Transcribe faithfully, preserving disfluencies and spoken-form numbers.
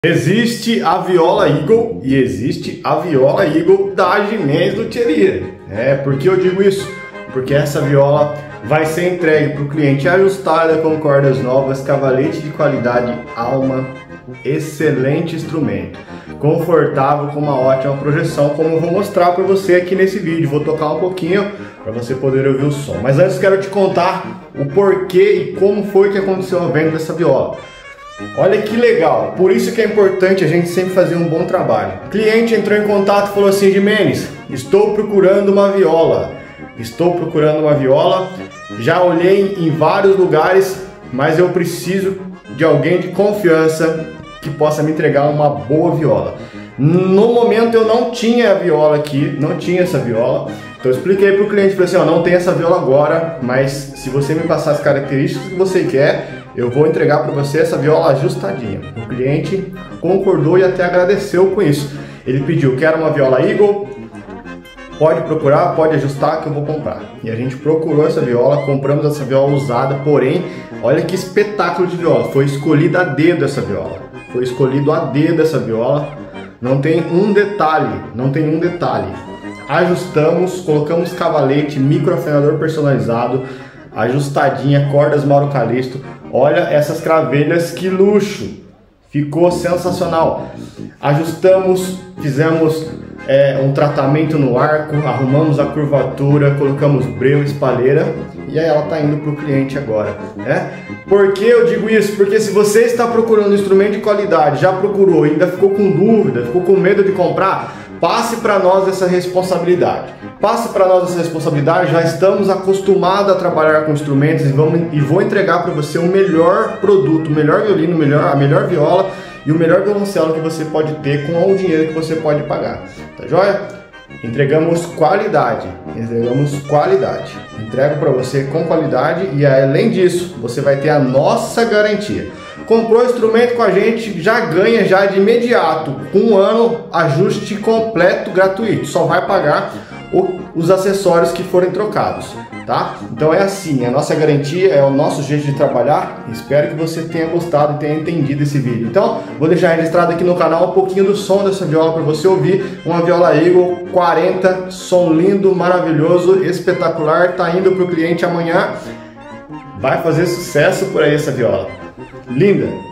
Existe a viola Eagle e existe a viola Eagle da Ximenes Luthieria. É, por que eu digo isso? Porque essa viola vai ser entregue para o cliente ajustada com cordas novas, cavalete de qualidade Alma, excelente instrumento, confortável com uma ótima projeção, como eu vou mostrar para você aqui nesse vídeo. Vou tocar um pouquinho para você poder ouvir o som. Mas antes quero te contar o porquê e como foi que aconteceu a venda dessa viola. Olha que legal, por isso que é importante a gente sempre fazer um bom trabalho. O cliente entrou em contato e falou assim: Ximenes, estou procurando uma viola, estou procurando uma viola, já olhei em vários lugares, mas eu preciso de alguém de confiança que possa me entregar uma boa viola. No momento eu não tinha a viola aqui, não tinha essa viola, então eu expliquei para o cliente, falei assim, ó, não tem essa viola agora, mas se você me passar as características que você quer, eu vou entregar para você essa viola ajustadinha. O cliente concordou e até agradeceu com isso. Ele pediu, quero uma viola Eagle, pode procurar, pode ajustar que eu vou comprar. E a gente procurou essa viola, compramos essa viola usada, porém, olha que espetáculo de viola. Foi escolhida a dedo essa viola. Foi escolhido a dedo essa viola. Não tem um detalhe, não tem um detalhe. Ajustamos, colocamos cavalete, microafinador personalizado, ajustadinha, cordas Mauro Calisto. Olha essas cravelhas, que luxo! Ficou sensacional. Ajustamos, fizemos é, um tratamento no arco, arrumamos a curvatura, colocamos breu, espalheira e aí ela está indo para o cliente agora, né? Por que eu digo isso? Porque se você está procurando um instrumento de qualidade, já procurou e ainda ficou com dúvida, ficou com medo de comprar, passe para nós essa responsabilidade. Passe para nós essa responsabilidade, já estamos acostumados a trabalhar com instrumentos e, vamos, e vou entregar para você o melhor produto, o melhor violino, melhor, a melhor viola e o melhor violoncelo que você pode ter com o dinheiro que você pode pagar. Tá joia? Entregamos qualidade, entregamos qualidade. Entrego para você com qualidade e além disso, você vai ter a nossa garantia. Comprou o instrumento com a gente, já ganha já de imediato, com um ano, ajuste completo gratuito. Só vai pagar o, os acessórios que forem trocados, tá? Então é assim, a nossa garantia, é o nosso jeito de trabalhar. Espero que você tenha gostado e tenha entendido esse vídeo. Então, vou deixar registrado aqui no canal um pouquinho do som dessa viola para você ouvir. Uma viola Eagle quarenta, som lindo, maravilhoso, espetacular. Tá indo para o cliente amanhã. Vai fazer sucesso por aí essa viola. Linda!